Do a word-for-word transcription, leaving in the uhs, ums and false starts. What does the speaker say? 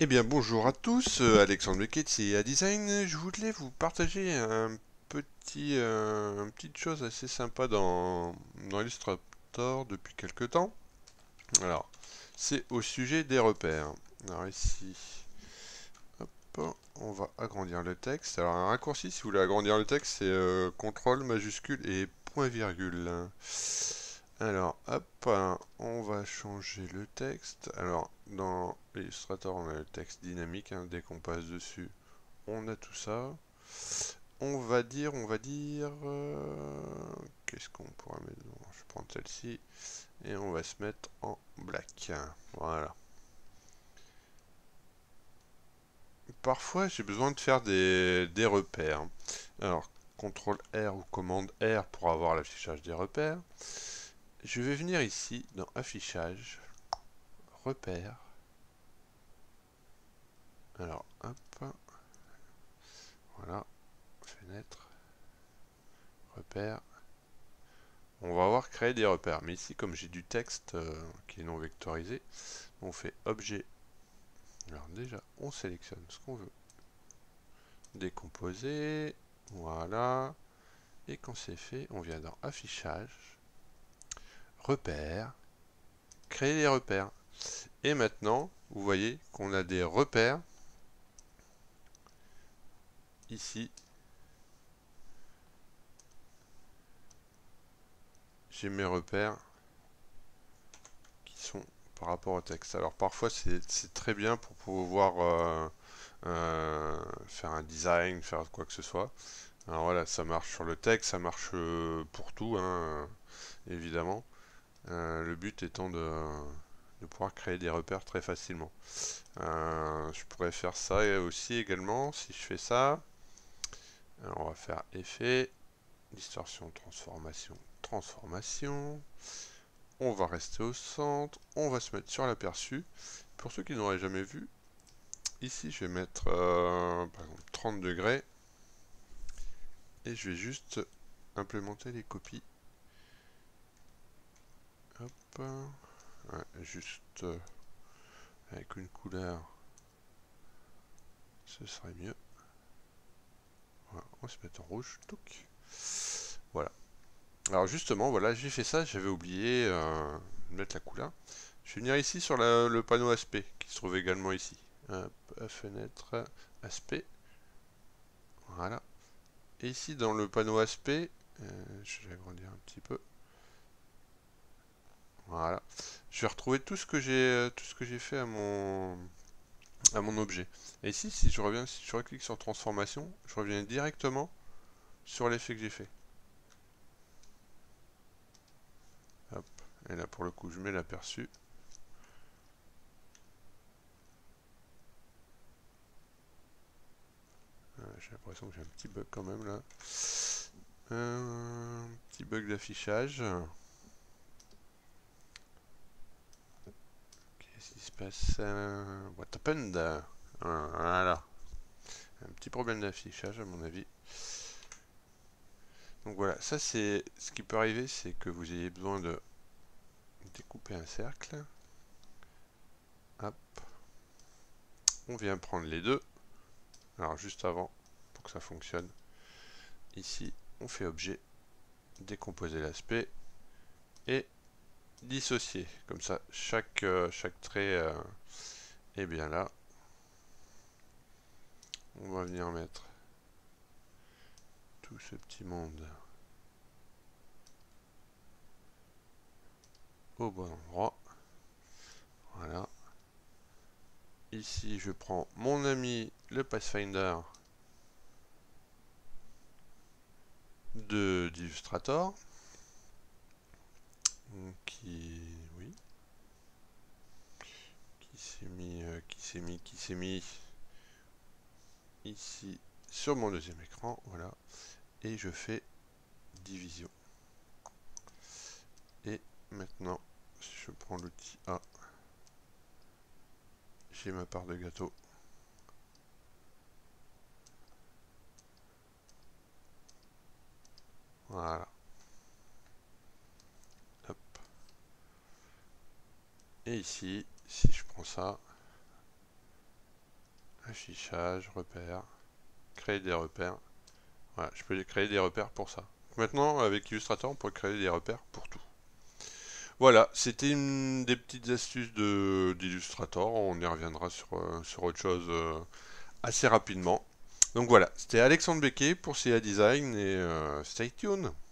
Eh bien bonjour à tous, euh, Alexandre Beckett ici à Design. Je voulais vous partager un petit, euh, une petite chose assez sympa dans, dans Illustrator depuis quelques temps. Alors, c'est au sujet des repères. Alors ici, hop, on va agrandir le texte. Alors un raccourci, si vous voulez agrandir le texte, c'est euh, contrôle majuscule et point virgule. Alors, hop, on va changer le texte. Alors, dans Illustrator, on a le texte dynamique, hein. Dès qu'on passe dessus, on a tout ça. On va dire, on va dire... euh, qu'est-ce qu'on pourra mettre? Bon, je vais prendre celle-ci. Et on va se mettre en black. Voilà. Parfois, j'ai besoin de faire des, des repères. Alors, contrôle R ou commande R pour avoir l'affichage des repères. Je vais venir ici dans affichage, repères. Alors, hop, voilà, fenêtre, repères. On va avoir créé des repères, mais ici, comme j'ai du texte euh, qui est non vectorisé, on fait objet. Alors déjà, on sélectionne ce qu'on veut. Décomposer, voilà. Et quand c'est fait, on vient dans affichage, repères, créer des repères. Et maintenant, vous voyez qu'on a des repères ici. J'ai mes repères qui sont par rapport au texte. Alors parfois c'est très bien pour pouvoir euh, euh, faire un design, faire quoi que ce soit. Alors voilà, ça marche sur le texte, ça marche euh, pour tout, hein, évidemment. Euh, le but étant de, de pouvoir créer des repères très facilement. Euh, je pourrais faire ça aussi également, si je fais ça. Alors on va faire effet, distorsion, transformation, transformation. On va rester au centre, on va se mettre sur l'aperçu. Pour ceux qui n'auraient jamais vu, ici je vais mettre euh, par exemple trente degrés et je vais juste implémenter les copies. Hop, ouais, juste euh, avec une couleur, ce serait mieux. Voilà, on va se mettre en rouge, touc. Voilà. Alors justement, voilà, j'ai fait ça, j'avais oublié euh, de mettre la couleur. Je vais venir ici sur la, le panneau aspect qui se trouve également ici. Hop, fenêtre, aspect. Voilà. Et ici dans le panneau aspect, euh, je vais agrandir un petit peu. Voilà. Je vais retrouver tout ce que j'ai tout ce que j'ai fait à mon à mon objet. Et ici, si je reviens, si je reclique sur transformation, je reviens directement sur l'effet que j'ai fait. Hop. Et là pour le coup, je mets l'aperçu. Euh, j'ai l'impression que j'ai un petit bug quand même là. Un petit bug d'affichage. Qu'est-ce qui se passe? euh, What happened? Voilà. Un petit problème d'affichage à mon avis. Donc voilà, ça c'est ce qui peut arriver, c'est que vous ayez besoin de découper un cercle. Hop. On vient prendre les deux. Alors juste avant, pour que ça fonctionne, ici on fait objet, décomposer l'aspect et dissocier. Comme ça, chaque, euh, chaque trait euh, est bien là. On va venir mettre tout ce petit monde au bon endroit. Voilà. Ici, je prends mon ami le Pathfinder de d'Illustrator. Qui, oui, qui s'est mis, euh, qui s'est mis, qui s'est mis ici sur mon deuxième écran. Voilà. Et je fais division. Et maintenant, si je prends l'outil A, j'ai ma part de gâteau. Voilà. Hop. Et ici, si je prends ça, Affichage, repères, créer des repères. Voilà, je peux créer des repères pour ça. Maintenant, avec Illustrator, on peut créer des repères pour tout. Voilà, c'était une des petites astuces de d'Illustrator. On y reviendra sur, euh, sur autre chose euh, assez rapidement. Donc voilà, c'était Alexandre Becquet pour C A Design et euh, stay tuned.